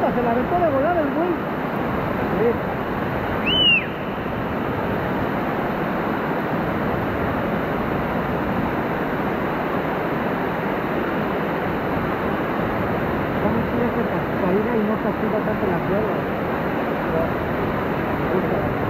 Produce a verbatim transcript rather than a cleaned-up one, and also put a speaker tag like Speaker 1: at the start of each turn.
Speaker 1: ¡Hala! Se la aventó de volada el güey. Sí. ¿Cómo si es cascarina y no castiga tanto la cuerda? Me gusta.